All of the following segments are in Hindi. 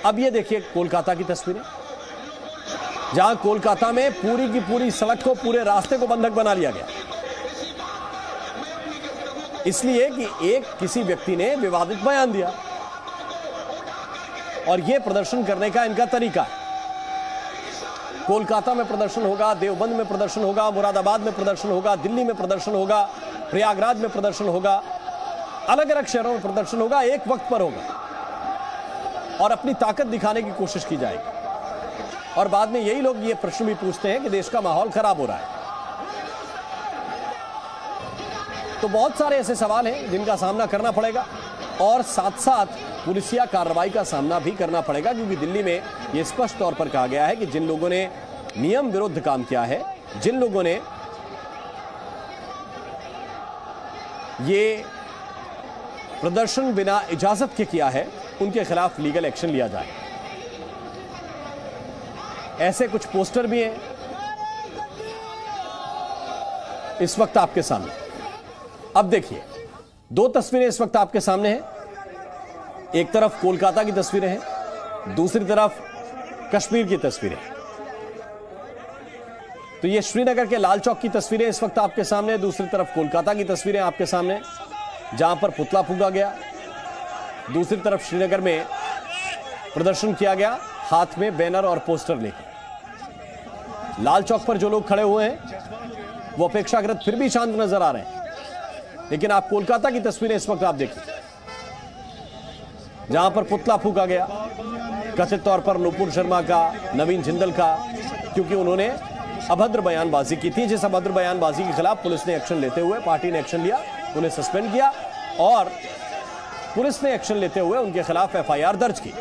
अब ये देखिए कोलकाता की तस्वीरें, जहां कोलकाता में पूरी की पूरी सड़क को, पूरे रास्ते को बंधक बना लिया गया, इसलिए कि एक किसी व्यक्ति ने विवादित बयान दिया। और यह प्रदर्शन करने का इनका तरीका है। कोलकाता में प्रदर्शन होगा, देवबंद में प्रदर्शन होगा, मुरादाबाद में प्रदर्शन होगा, दिल्ली में प्रदर्शन होगा, प्रयागराज में प्रदर्शन होगा, अलग अलग शहरों में प्रदर्शन होगा, एक वक्त पर होगा और अपनी ताकत दिखाने की कोशिश की जाएगी। और बाद में यही लोग ये प्रश्न भी पूछते हैं कि देश का माहौल खराब हो रहा है। तो बहुत सारे ऐसे सवाल हैं जिनका सामना करना पड़ेगा और साथ साथ पुलिसिया कार्रवाई का सामना भी करना पड़ेगा, क्योंकि दिल्ली में यह स्पष्ट तौर पर कहा गया है कि जिन लोगों ने नियम विरुद्ध काम किया है, जिन लोगों ने ये प्रदर्शन बिना इजाजत के किया है, उनके खिलाफ लीगल एक्शन लिया जाए। ऐसे कुछ पोस्टर भी हैं इस वक्त आपके सामने। अब देखिए, दो तस्वीरें इस वक्त आपके सामने हैं। एक तरफ कोलकाता की तस्वीरें हैं, दूसरी तरफ कश्मीर की तस्वीरें। तो ये श्रीनगर के लाल चौक की तस्वीरें इस वक्त आपके सामने, दूसरी तरफ कोलकाता की तस्वीरें आपके सामने, जहां पर पुतला फूंका गया। दूसरी तरफ श्रीनगर में प्रदर्शन किया गया, हाथ में बैनर और पोस्टर लेकर। लाल चौक पर जो लोग खड़े हुए हैं वो अपेक्षाकृत फिर भी शांत नजर आ रहे हैं, लेकिन आप कोलकाता की तस्वीरें इस वक्त आप देखिए, जहां पर पुतला फूंका गया, कथित तौर पर नुपुर शर्मा का, नवीन जिंदल का, क्योंकि उन्होंने अभद्र बयानबाजी की थी, जिस अभद्र बयानबाजी के खिलाफ पुलिस ने एक्शन लेते हुए, पार्टी ने एक्शन लिया, उन्हें सस्पेंड किया और पुलिस ने एक्शन लेते हुए उनके खिलाफ एफआईआर दर्ज की।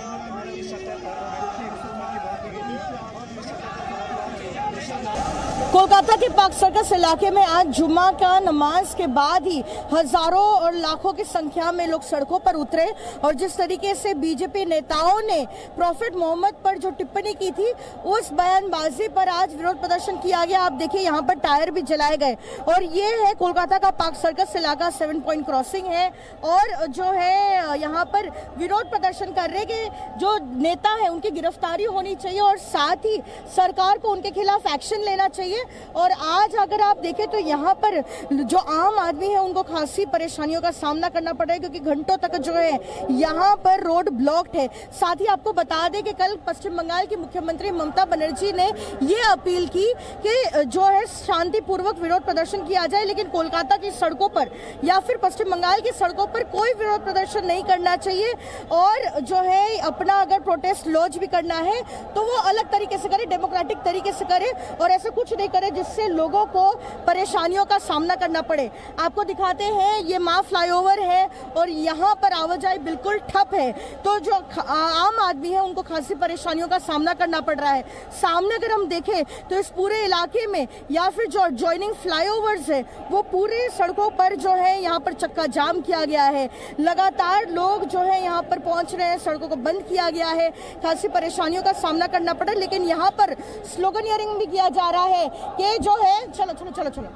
कोलकाता के पार्क सर्कस इलाके में आज जुम्मा का नमाज के बाद ही हजारों और लाखों की संख्या में लोग सड़कों पर उतरे और जिस तरीके से बीजेपी नेताओं ने प्रॉफिट मोहम्मद पर जो टिप्पणी की थी, उस बयानबाजी पर आज विरोध प्रदर्शन किया गया। आप देखिए, यहाँ पर टायर भी जलाए गए और ये है कोलकाता का पार्क सर्कस इलाका, 7 पॉइंट क्रॉसिंग है। और जो है यहाँ पर विरोध प्रदर्शन कर रहे कि जो नेता है उनकी गिरफ्तारी होनी चाहिए और साथ ही सरकार को उनके खिलाफ एक्शन लेना चाहिए। और आज अगर आप देखें तो यहाँ पर जो आम आदमी है उनको खासी परेशानियों का सामना करना पड़ रहा है, क्योंकि घंटों तक जो है यहाँ पर रोड ब्लॉक्ड है। साथ ही आपको बता दें कि कल पश्चिम बंगाल की मुख्यमंत्री ममता बनर्जी ने ये अपील की कि जो है शांतिपूर्वक विरोध प्रदर्शन किया जाए, लेकिन कोलकाता की सड़कों पर या फिर पश्चिम बंगाल की सड़कों पर कोई विरोध प्रदर्शन नहीं करना चाहिए। और जो है अपना अगर प्रोटेस्ट लॉन्च भी करना है तो वो अलग तरीके से करे, डेमोक्रेटिक तरीके से करे और ऐसे कुछ नहीं करे जिससे लोगों को परेशानियों का सामना करना पड़े। आपको दिखाते हैं, ये माँ फ्लाईओवर है और यहाँ पर आवाजाही बिल्कुल ठप है, तो जो आम आदमी है उनको खासी परेशानियों का सामना करना पड़ रहा है। सामने अगर हम देखें तो इस पूरे इलाके में या फिर जो जॉइनिंग फ्लाईओवर्स है वो पूरे सड़कों पर जो है यहाँ पर चक्का जाम किया गया है। लगातार लोग जो है यहाँ पर पहुंच रहे हैं, सड़कों को बंद किया गया है, खासी परेशानियों का सामना करना पड़ रहा है। लेकिन यहाँ पर स्लोगनियरिंग भी किया जा रहा है कि जो है चलो चलो चलो चलो।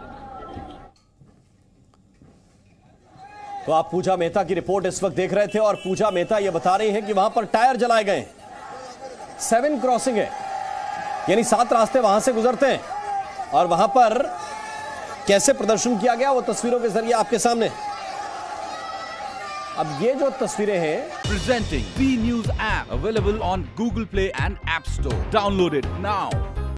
तो आप पूजा मेहता की रिपोर्ट इस वक्त देख रहे थे और पूजा मेहता यह बता रही हैं कि वहां पर टायर जलाए गए। 7 क्रॉसिंग है, यानी 7 रास्ते वहां से गुजरते हैं और वहां पर कैसे प्रदर्शन किया गया वो तस्वीरों के जरिए आपके सामने। अब ये जो तस्वीरें हैं, presenting B News app available on Google Play and App Store, download it now.